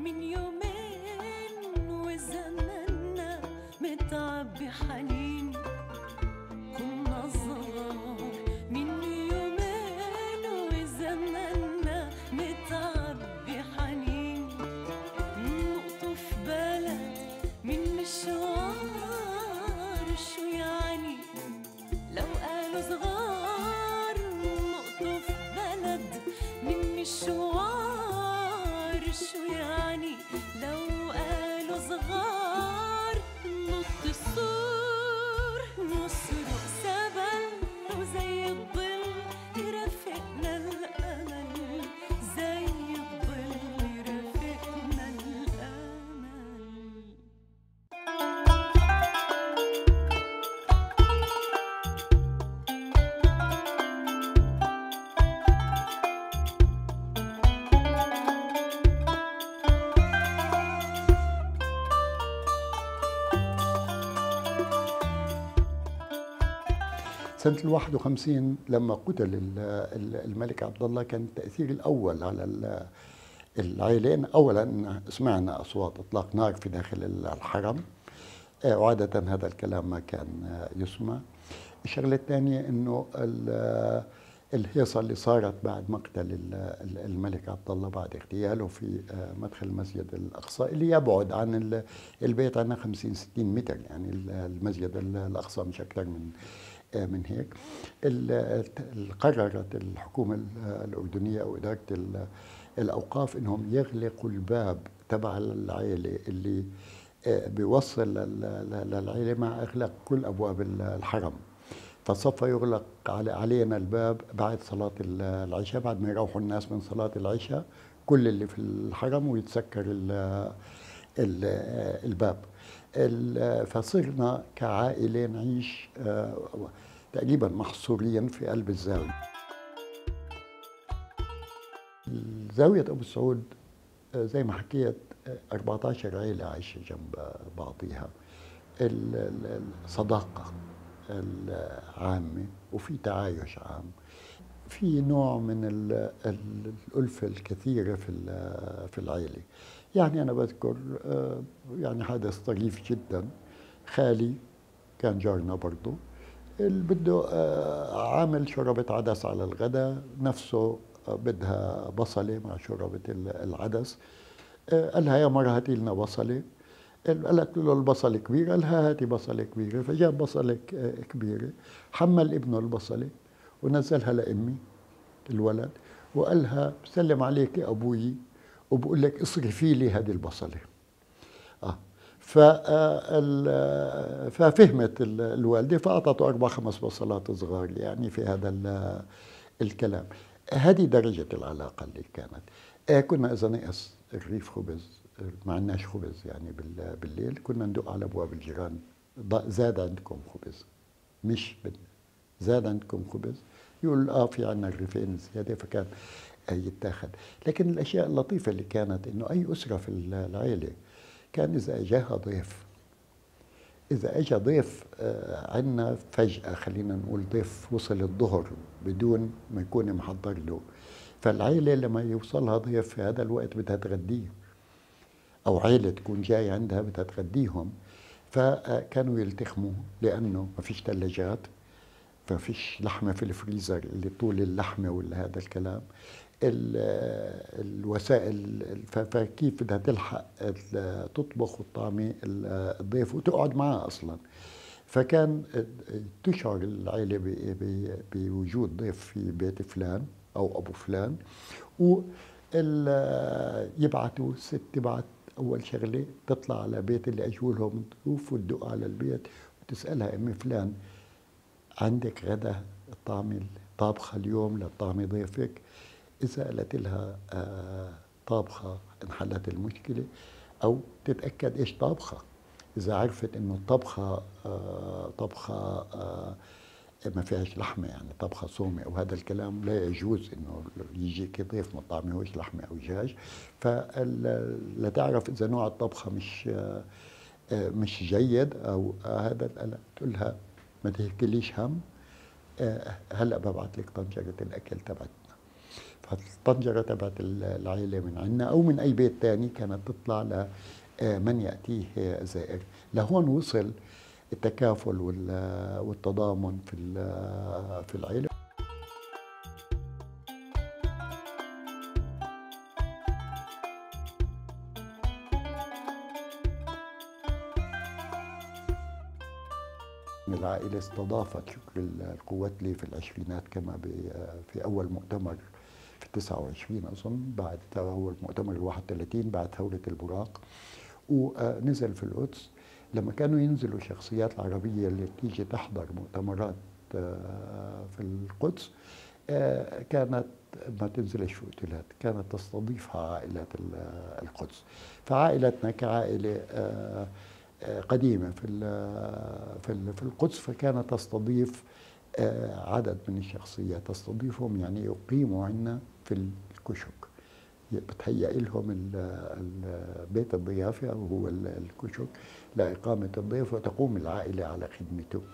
من يومين وزماننا متعبي حنين. كنا صغار من يومين وزماننا متعبي حنين. نقطف بلد من مشوار شو يعني لو قالوا صغار. نقطف بلد من مشوار شو يعني لو قالوا صغار. نط السور نسرق سبل وزي الظل يرافقنا الأمل. زي الظل يرافقنا الأمل. سنة ال51 لما قتل الملك عبد الله، كان التأثير الأول على العائلين. أولا سمعنا أصوات إطلاق نار في داخل الحرم، وعادة هذا الكلام ما كان يسمع. الشغلة الثانية أنه الهيصة اللي صارت بعد مقتل الملك عبد الله بعد اغتياله في مدخل المسجد الأقصى اللي يبعد عن البيت عنا 50-60 متر، يعني المسجد الأقصى مش أكثر من هيك. قررت الحكومة الأردنية أو إدارة الأوقاف إنهم يغلقوا الباب تبع العائلة اللي بيوصل للعائلة مع إغلاق كل أبواب الحرم. فصفى يغلق علينا الباب بعد صلاة العشاء، بعد ما يروحوا الناس من صلاة العشاء كل اللي في الحرم ويتسكر الباب. فصرنا كعائلة نعيش تقريبا محصورين في قلب الزاوية. زاوية أبو سعود زي ما حكيت 14 عائلة عايشة جنب بعضيها. الصداقة العامة وفي تعايش عام، في نوع من الألفة الكثيرة في العائلة. يعني أنا بذكر يعني حدث طريف جدا. خالي كان جارنا برضه، اللي بده عامل شوربة عدس على الغداء، نفسه بدها بصلة مع شوربة العدس. قال لها يا مرة هاتي لنا بصلة. قالت له البصلة كبيرة، قال لها هاتي بصلة كبيرة. فجاب بصلة كبيرة، حمل ابنه البصلة ونزلها لأمي الولد وقال لها بسلم عليك يا أبوي وبقول لك اصرفي لي هذه البصلة. ففهمت الوالدة فأعطته 4-5 بصلات صغار يعني في هذا الكلام. هذه درجة العلاقة اللي كانت. كنا إذا نقص رغيف خبز، ما عندناش خبز يعني بالليل، كنا ندق على أبواب الجيران، زاد عندكم خبز؟ مش بدنا، زاد عندكم خبز؟ يقول في عندنا رغيفين زيادة، فكان يتاخد. لكن الأشياء اللطيفة اللي كانت إنه أي أسرة في العائلة كان إذا أجاها ضيف، إذا أجا ضيف عنا فجأة، خلينا نقول ضيف وصل الظهر بدون ما يكون محضر له، فالعائلة لما يوصلها ضيف في هذا الوقت بدها تغديه، أو عائلة تكون جاي عندها بدها تغديهم. فكانوا يلتخموا لأنه ما فيش ثلاجات، ما فيش لحمة في الفريزر اللي طول اللحمة ولا هذا الكلام. الوسائل، فكيف بدها تلحق تطبخ وتطعمي الضيف وتقعد معاه أصلا. فكان تشعر العائلة بوجود ضيف في بيت فلان أو أبو فلان، ويبعثوا الست تبعت أول شغلة تطلع على بيت اللي أجوا لهم ضيوف وتدق على البيت وتسألها أمي فلان عندك غدا طابخة اليوم لطعمي ضيفك؟ إذا قالت لها طابخة انحلت المشكلة، أو تتأكد إيش طابخة. إذا عرفت إنه الطبخة طبخة ما فيهاش لحمة، يعني طبخة صومي أو هذا الكلام، لا يجوز إنه يجيك ضيف ما طعمهوش لحمة أو دجاج. فلا تعرف إذا نوع الطبخة مش جيد أو هذا، تقول لها ما تهكليش هم، هلا ببعث لك طنجرة الأكل تبعتنا. فالطنجرة تبعت العائلة من عنا أو من أي بيت تاني كانت تطلع لمن يأتيه زائر. لهون وصل التكافل والتضامن في العائلة. العائلة استضافت شكر القواتلي في العشرينات كما في أول مؤتمر في 29 أظن، بعد أول مؤتمر 31 بعد ثورة البراق، ونزل في القدس. لما كانوا ينزلوا الشخصيات العربية اللي تيجي تحضر مؤتمرات في القدس، كانت ما تنزلش في اوتيلات، كانت تستضيفها عائلات القدس. فعائلتنا كعائلة قديمة في القدس، فكانت تستضيف عدد من الشخصيات، تستضيفهم يعني يقيموا عنا في الكشك، بتهيئ لهم بيت الضيافة أو هو الكشك لإقامة الضيف، وتقوم العائلة على خدمته.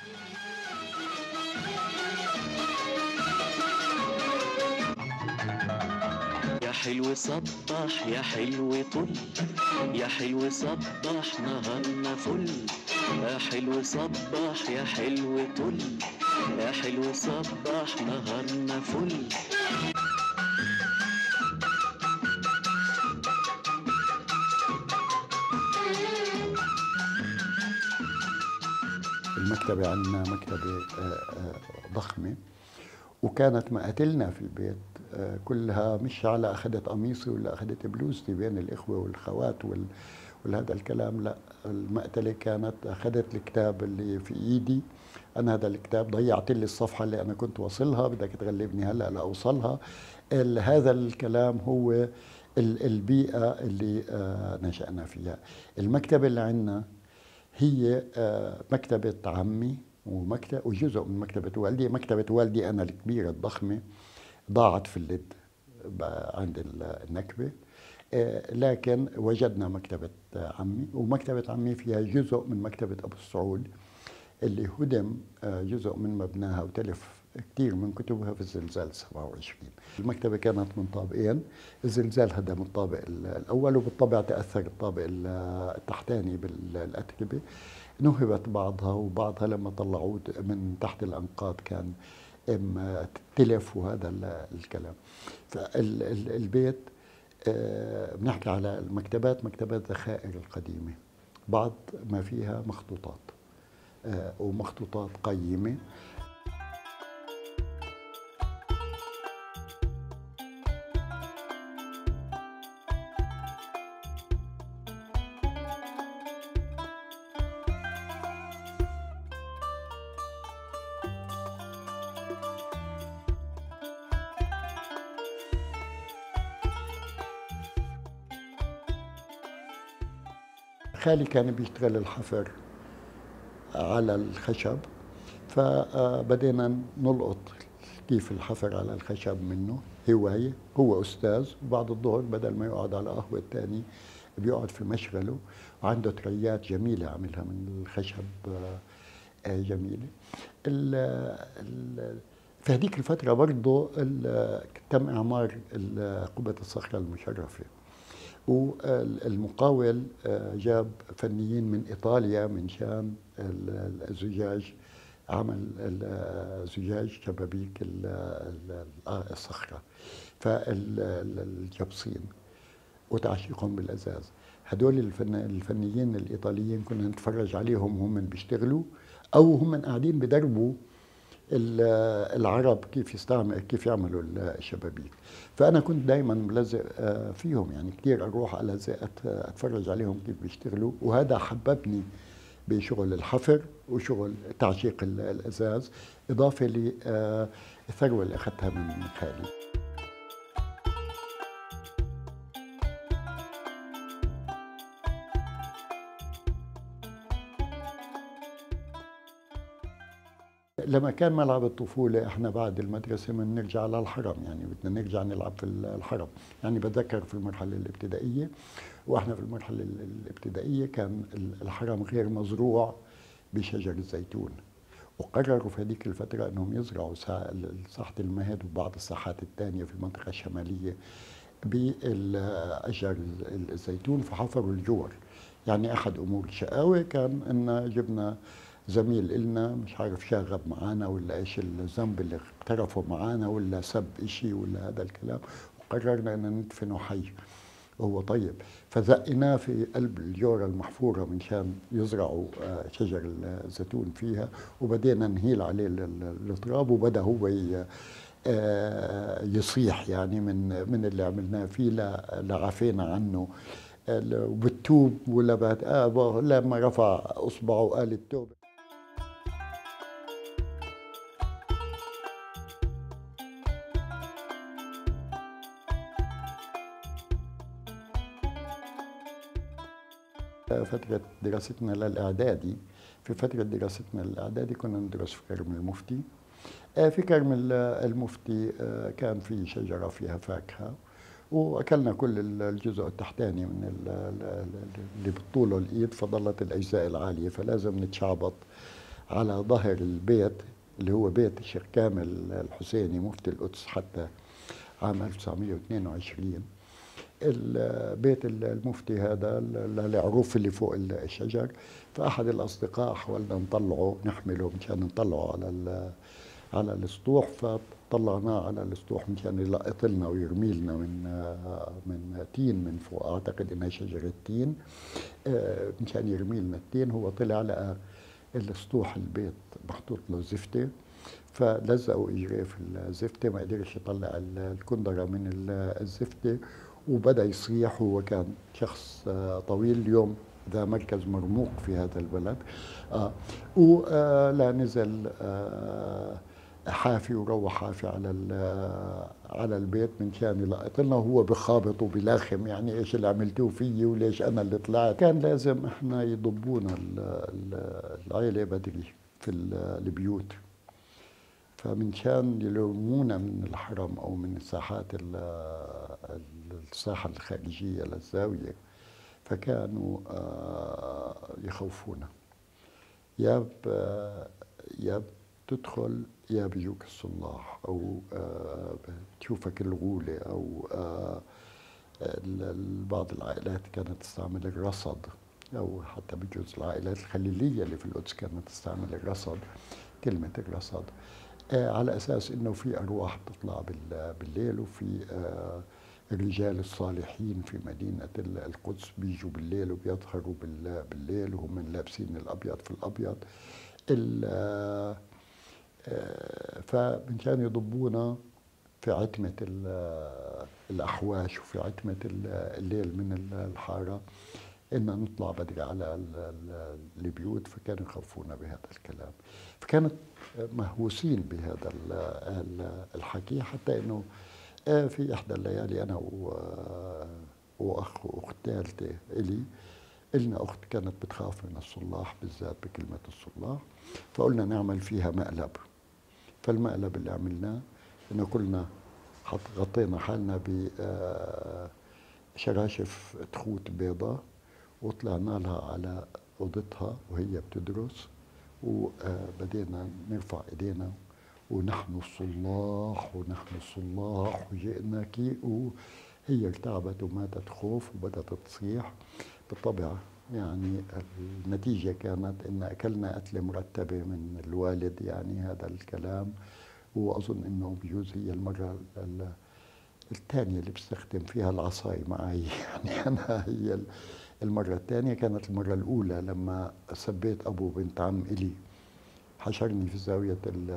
يا حلو صبح يا حلو طل، يا حلو صبح نهارنا فل، يا حلو صبح يا حلو طل، يا حلو صبح نهارنا فل. المكتبة عندنا مكتبة ضخمة، وكانت مقاتلنا في البيت كلها مش على أخذت قميصي ولا أخذت بلوزتي بين الإخوة والخوات وهذا الكلام، لا. المقتلة كانت أخذت الكتاب اللي في إيدي أنا، هذا الكتاب ضيعت لي الصفحة اللي أنا كنت واصلها، بدك تغلبني هلأ لأوصلها. هذا الكلام هو البيئة اللي نشأنا فيها. المكتبة اللي عندنا هي مكتبة عمي وجزء من مكتبة والدي. مكتبة والدي أنا الكبيرة الضخمة ضاعت في اللد عند النكبة، لكن وجدنا مكتبة عمي، ومكتبة عمي فيها جزء من مكتبة أبو السعود اللي هدم جزء من مبناها وتلف كثير من كتبها في الزلزال 27. المكتبة كانت من طابقين، الزلزال هدم الطابق الأول، وبالطبع تأثر الطابق التحتاني بالأتربة، نهبت بعضها، وبعضها لما طلعوه من تحت الأنقاض كان تلف وهذا الكلام. فالبيت بنحكي على المكتبات، مكتبات ذخائر القديمة، بعض ما فيها مخطوطات ومخطوطات قيمة. خالي كان بيشتغل الحفر على الخشب، فبدينا نلقط كيف الحفر على الخشب منه هواية. هو أستاذ، وبعد الظهر بدل ما يقعد على قهوة الثاني بيقعد في مشغله، وعنده تريات جميلة عملها من الخشب جميلة. في هذيك الفترة برضه تم إعمار قبة الصخرة المشرفة، والمقاول جاب فنيين من إيطاليا من شان الزجاج، عمل زجاج شبابيك الصخرة، فالجبصين وتعشيقهم بالأزاز. هدول الفنيين الإيطاليين كنا نتفرج عليهم وهم بيشتغلوا، أو هم قاعدين بدربوا العرب كيف يعملوا الشبابيك. فأنا كنت دائما ملزق فيهم، يعني كثير أروح ألزق أتفرج عليهم كيف بيشتغلوا، وهذا حببني بشغل الحفر وشغل تعشيق الأزاز، إضافة للثروة اللي أخذتها من خالي. لما كان ملعب الطفولة احنا بعد المدرسة من نرجع للحرم، يعني بدنا نرجع نلعب في الحرم. يعني بتذكر في المرحلة الابتدائية، واحنا في المرحلة الابتدائية كان الحرم غير مزروع بشجر الزيتون، وقرروا في هذيك الفترة أنهم يزرعوا ساحة المهد وبعض الساحات الثانية في المنطقة الشمالية بالأشجار الزيتون، فحفروا الجور. يعني أحد أمور الشقاوة كان أن جبنا زميل إلنا مش عارف شاغب معانا ولا إيش الذنب اللي اقترفه معانا ولا سب إشي ولا هذا الكلام، وقررنا أن ندفنه حي وهو طيب، فزقناه في قلب الجورة المحفورة من شان يزرعوا شجر الزيتون فيها، وبدينا نهيل عليه التراب، وبدأ هو يصيح يعني من اللي عملناه فيه، لعافينا عنه وبالتوب ولا بعد لما رفع اصبعه وقال التوبه. فترة دراستنا للإعدادي، في فترة دراستنا للإعدادي كنا ندرس في كرم المفتي. في كرم المفتي كان في شجرة فيها فاكهة، وأكلنا كل الجزء التحتاني من اللي بطوله الإيد، فضلت الأجزاء العالية، فلازم نتشعبط على ظهر البيت اللي هو بيت الشيخ كامل الحسيني مفتي القدس حتى عام 1922. البيت المفتي هذا العروف اللي فوق الشجر، فأحد الأصدقاء حاولنا نطلعه نحمله مشان نطلعه على السطوح، فطلعناه على السطوح مشان يلقط لنا ويرمي لنا من تين من فوق، أعتقد إنها شجرة تين، مشان يرمي لنا التين. هو طلع لقى السطوح البيت محطوط له زفتة، فلزقوا إجريه في الزفتة، ما قدرش يطلع الكندرة من الزفتة، وبدأ يصيح. هو كان شخص طويل، اليوم ذا مركز مرموق في هذا البلد. ولا نزل حافي وروح حافي على البيت من شان يلقط لنا، وهو بخابط وبلاخم يعني ايش اللي عملتوه فيي وليش انا اللي طلعت. كان لازم احنا يضبونا العيله بدري في البيوت، فمن شان يلومونا من الحرم او من الساحات الساحه الخارجيه للزاويه، فكانوا يخوفونا، يا تدخل يا بيجوك الصلاح، او بتشوفك الغولة، او بعض العائلات كانت تستعمل الرصد، او حتى بجوز العائلات الخليلية اللي في القدس كانت تستعمل الرصد، كلمة الرصد، على اساس انه في ارواح بتطلع بالليل، وفي الرجال الصالحين في مدينة القدس بيجوا بالليل وبيظهروا بالليل وهم لابسين الأبيض في الأبيض. فمن كان يضبونا في عتمة الأحواش وفي عتمة الليل من الحارة إن نطلع بدري على البيوت، فكانوا يخوفونا بهذا الكلام، فكانت مهووسين بهذا الحكي، حتى إنه في إحدى الليالي أنا وأخ وأخت ثالثة إلنا أخت كانت بتخاف من الصلاح، بالذات بكلمة الصلاح، فقلنا نعمل فيها مقلب. فالمقلب اللي عملناه إنه كلنا غطينا حالنا بشراشف تخوت بيضاء، وطلعنا لها على أوضتها وهي بتدرس، وبدينا نرفع إيدينا ونحن الصلاح ونحن الصلاح وجئناك، وهي ارتعبت وماتت خوف وبدأت تصيح. بالطبع يعني النتيجة كانت إن أكلنا أكلة مرتبة من الوالد، يعني هذا الكلام. وأظن إنه بجوز هي المرة الثانية اللي بستخدم فيها العصاي معي، يعني أنا هي المرة الثانية. كانت المرة الأولى لما سبيت أبو بنت عم إلي، حشرني في زاوية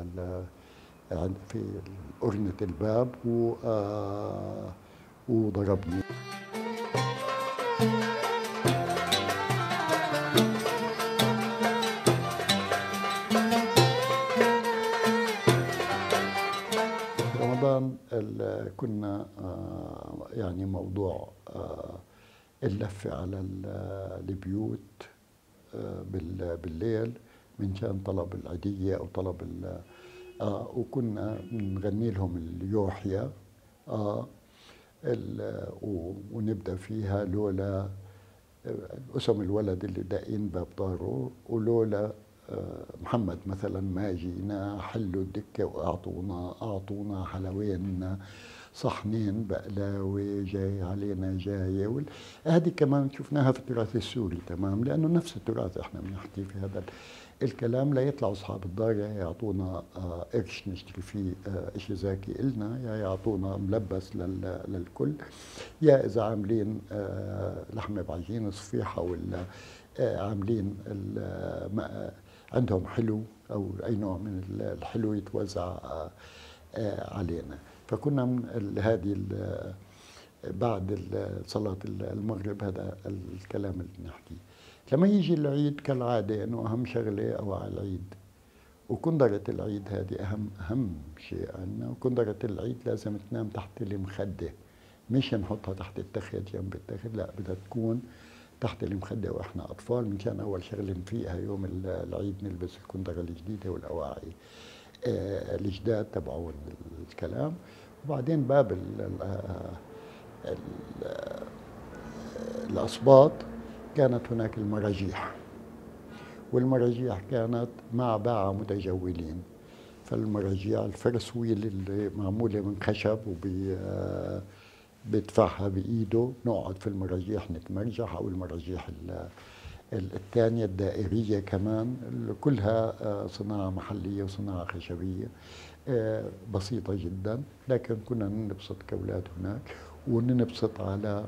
في قرنة الباب وضربني. رمضان كنا يعني موضوع اللفة على البيوت بالليل من كان طلب العيدية أو طلب وكنا نغني لهم اليوحيا ونبدأ فيها لولا اسم الولد اللي داقين باب داره، ولولا محمد مثلا ما جينا حلوا الدكة أعطونا حلوين صحنين بقلاوة جاي علينا جاية. هذه كمان شفناها في التراث السوري تمام، لأنه نفس التراث إحنا بنحكي في هذا الكلام. لا يطلعوا أصحاب الدار يا يعطونا قرش نشتري فيه إشي زاكي إلنا، يا يعطونا ملبس للكل، يا إذا عاملين لحمة بعجين صفيحة ولا عاملين عندهم حلو أو أي نوع من الحلو يتوزع علينا. فكنا من هذه بعد صلاة المغرب هذا الكلام اللي نحكيه. لما يجي العيد كالعادة إنه أهم شغلة أوعى العيد، وكندرة العيد هذه أهم شيء عندنا. وكندرة العيد لازم تنام تحت المخدة، مش نحطها تحت التخت جنب التخت، لا بدها تكون تحت المخدة وإحنا أطفال، مشان أول شغلة نفيقها يوم العيد نلبس الكندرة الجديدة والأواعي الجداد تبعون الكلام. وبعدين باب الأصباط كانت هناك المراجيح، والمراجيح كانت مع باعة متجولين. فالمراجيح الفرسويل اللي معمولة من خشب بيدفعها بإيده، نقعد في المراجيح نتمرجح، أو المراجيح الثانية الدائرية كمان كلها صناعة محلية وصناعة خشبية بسيطة جدا. لكن كنا ننبسط كأولاد هناك، وننبسط على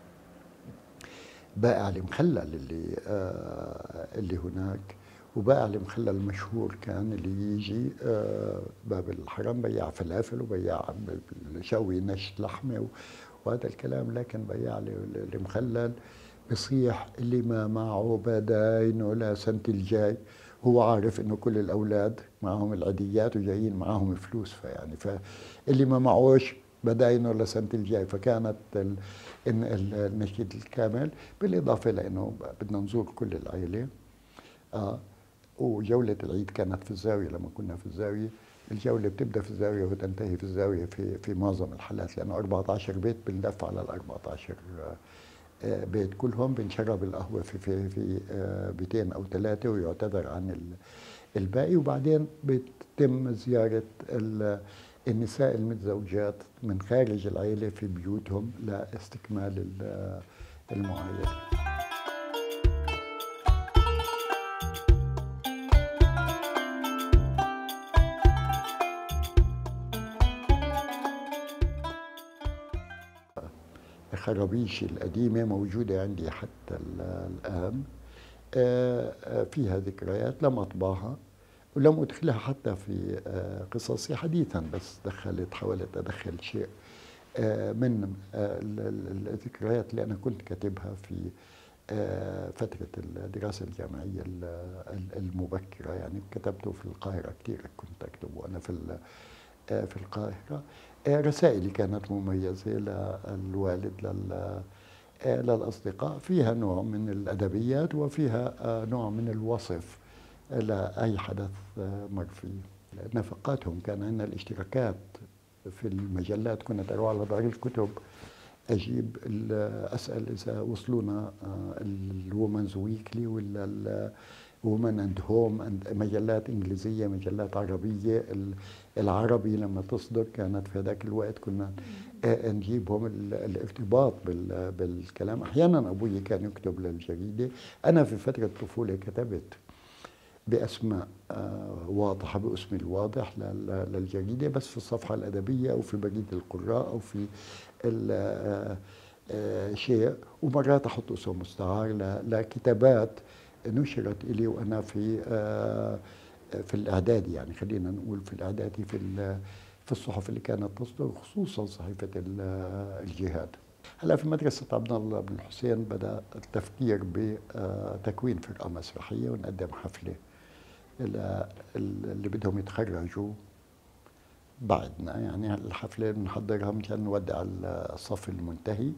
بائع المخلل اللي هناك. وبائع المخلل المشهور كان اللي يجي باب الحرم، بياع فلافل وبياع شوي نشت لحمة وهذا الكلام. لكن بياع المخلل بصيح اللي ما معه بداين ولا سنة الجاي، هو عارف انه كل الاولاد معهم العيديات وجايين معهم فلوس، فيعني فاللي ما معوش بداين ولا سنة الجاي. فكانت النشيد الكامل، بالاضافه لانه بدنا نزور كل العائله. وجولة العيد كانت في الزاوية. لما كنا في الزاوية، الجولة بتبدأ في الزاوية وتنتهي في الزاوية في معظم الحالات، لأنه 14 بيت بنلف على ال 14 بيت كلهم. بنشرب القهوة في بيتين أو ثلاثة ويعتذر عن الباقي. وبعدين بتتم زيارة النساء المتزوجات من خارج العائلة في بيوتهم لاستكمال المعايدة. الخرابيش القديمة موجودة عندي حتى الآن، فيها ذكريات لم أطبعها ولم أدخلها حتى في قصصي حديثا، بس حاولت أدخل شيء من الذكريات اللي أنا كنت كاتبها في فترة الدراسة الجامعية المبكرة. يعني كتبته في القاهرة كثير، كنت أكتب وأنا في القاهرة. رسائلي كانت مميزة للوالد للأصدقاء، فيها نوع من الأدبيات وفيها نوع من الوصف لأي حدث مر فيه. نفقاتهم كان عندنا الاشتراكات في المجلات، كنت أروح على دار الكتب أجيب أسأل إذا وصلونا الومنز ويكلي ولا وومن اند هوم، مجلات انجليزيه مجلات عربيه. العربي لما تصدر كانت في هذاك الوقت كنا نجيبهم الارتباط بالكلام. احيانا ابوي كان يكتب للجريده. انا في فتره الطفوله كتبت باسماء واضحه، باسمي الواضح للجريده، بس في الصفحه الادبيه او في بريد القراء او في شيء. ومرات احط اسم مستعار لكتابات نشرت إلي وأنا في الإعدادي، يعني خلينا نقول في الإعدادي في الصحف اللي كانت تصدر، خصوصا صحيفة الجهاد. هلا في مدرسة عبد الله بن الحسين بدأ التفكير بتكوين فرقة مسرحية ونقدم حفلة اللي بدهم يتخرجوا بعدنا. يعني الحفلة بنحضرها مشان نودع الصف المنتهي.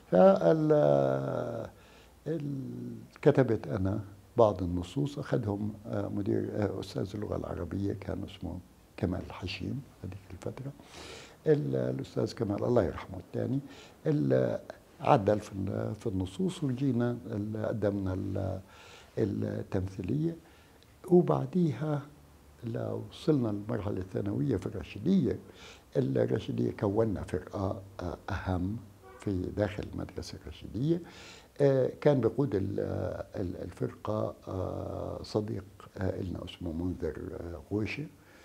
كتبت أنا بعض النصوص، أخذهم مدير أستاذ اللغة العربية كان اسمه كمال الحشيم هذيك الفترة، الأستاذ كمال الله يرحمه الثاني، عدل في النصوص، وجينا قدمنا التمثيلية. وبعديها لو وصلنا للمرحلة الثانوية في الرشيدية، الرشيدية كونا فرقة أهم في داخل المدرسة الرشيدية. كان بيقود الفرقة صديق لنا اسمه منذر غوشة.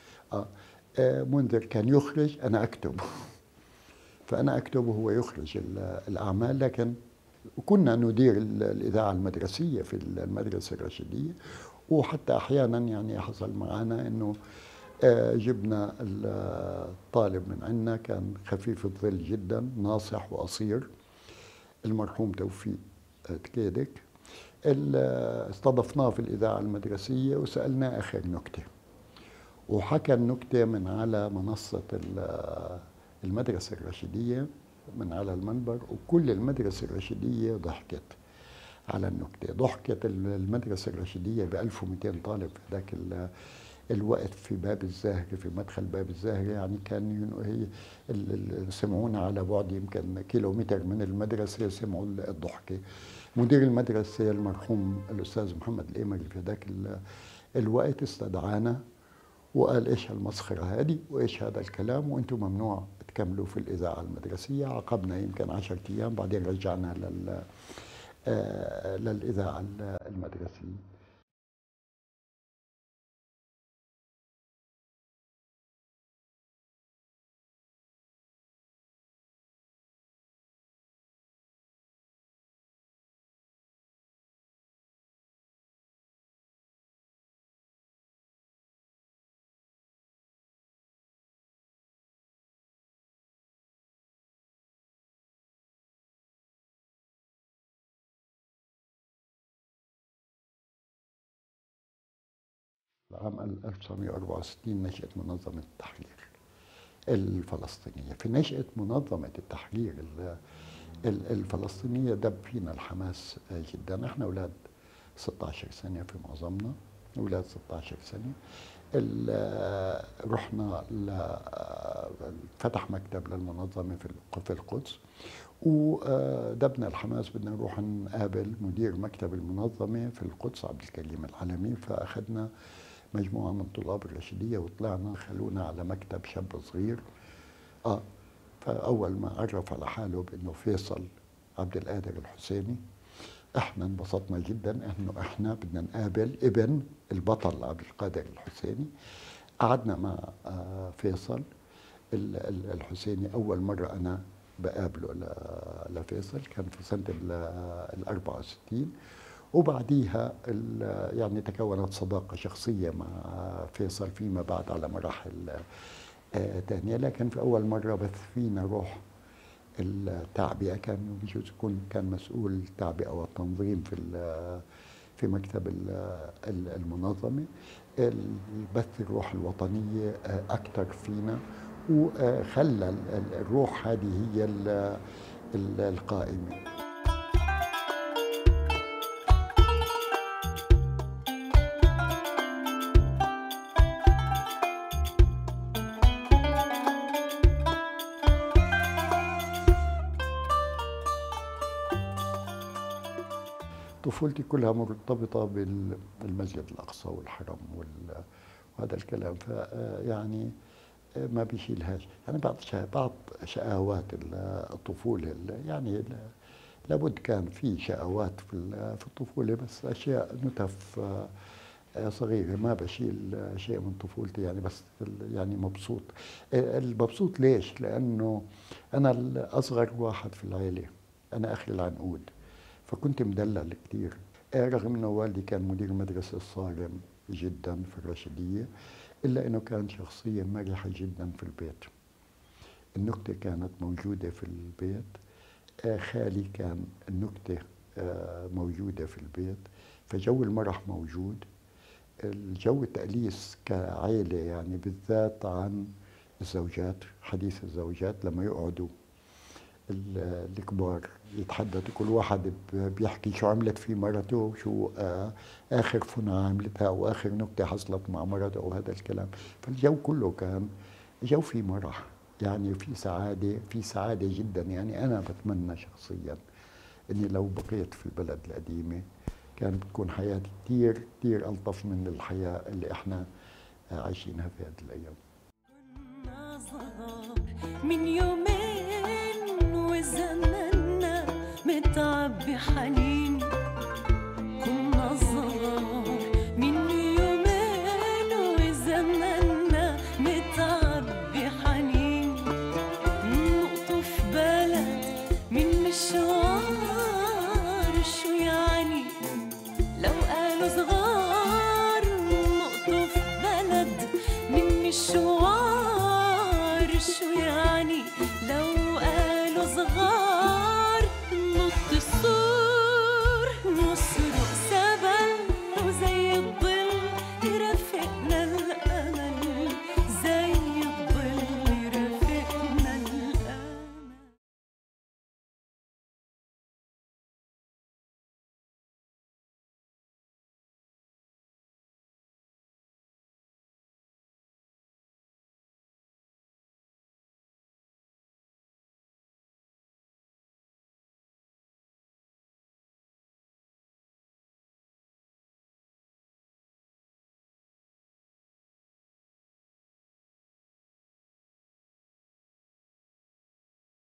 منذر كان يخرج، أنا أكتب. فأنا أكتب وهو يخرج الأعمال، لكن كنا ندير الإذاعة المدرسية في المدرسة الرشيدية. وحتى أحيانا يعني حصل معنا أنه جبنا الطالب من عندنا كان خفيف الظل جدا، ناصح وأصير، المرحوم توفيق تكيدك. استضفناه في الإذاعة المدرسية وسألناه آخر نكتة، وحكى النكتة من على منصة المدرسة الرشيدية من على المنبر، وكل المدرسة الرشيدية ضحكت على النكتة. ضحكت المدرسة الرشيدية ب 1200 طالب في ذاك الوقت في باب الزاهرة، في مدخل باب الزاهرة. يعني كان سمعونا على بعد يمكن كيلومتر من المدرسة، سمعوا الضحكة. مدير المدرسة المرحوم الأستاذ محمد الإيمري في ذاك الوقت استدعانا وقال إيش هالمسخرة هذه وإيش هذا الكلام، وأنتم ممنوع تكملوا في الإذاعة المدرسية. عاقبنا يمكن 10 أيام، بعدين رجعنا للإذاعة المدرسية. عام 1964 نشأت منظمة التحرير الفلسطينية. في نشأة منظمة التحرير الفلسطينية دب فينا الحماس جدا. احنا أولاد 16 سنة في معظمنا، أولاد 16 سنة. رحنا فتح مكتب للمنظمة في القدس، ودبنا الحماس بدنا نروح نقابل مدير مكتب المنظمة في القدس عبد الكريم العلمي. فأخذنا مجموعة من طلاب الرشيدية وطلعنا، خلونا على مكتب شاب صغير. فأول ما عرف على حاله بأنه فيصل عبد القادر الحسيني، احنا انبسطنا جدا انه احنا بدنا نقابل ابن البطل عبد القادر الحسيني. قعدنا مع فيصل الحسيني. اول مرة انا بقابله لفيصل كان في سنة 64، وبعديها يعني تكونت صداقة شخصية مع فيصل فيما بعد على مراحل تانية. لكن في أول مرة بث فينا روح التعبئة، كان بجوز يكون كان مسؤول التعبئة والتنظيم في مكتب المنظمة. البث الروح الوطنية أكثر فينا، وخلى الروح هذه هي القائمة. طفولتي كلها مرتبطة بالمسجد الأقصى والحرم وهذا الكلام. فيعني ما بيشيلهاش. يعني بعض شقاوات الطفولة، يعني لابد كان في شقاوات في الطفولة، بس أشياء نتف صغيرة. ما بشيل شيء من طفولتي يعني، بس يعني مبسوط. المبسوط ليش؟ لأنه أنا الأصغر واحد في العائلة، أنا آخر العنقود، فكنت مدلل كثير. رغم أنه والدي كان مدير مدرسة صارم جدا في الرشيدية، إلا أنه كان شخصية مرحة جدا في البيت. النكتة كانت موجودة في البيت. خالي كان النكتة موجودة في البيت، فجو المرح موجود. الجو التأليس كعائلة يعني، بالذات عن الزوجات، حديث الزوجات لما يقعدوا الكبار يتحدثوا، كل واحد بيحكي شو عملت في مرته، شو آخر فنة عملتها أو آخر نكتة حصلت مع مرته أو هذا الكلام. فالجو كله كان جو في مرح، يعني في سعادة جدا. يعني أنا بتمنى شخصيا أني لو بقيت في البلد القديمة كانت بتكون حياة كتير كتير ألطف من الحياة اللي احنا عايشينها في هذه الأيام. كنا صغار من يومين وزماننا متعبي حنين، كنا صغار من يومين وزماننا متعبي حنين، نقطف بلد من مشوار شو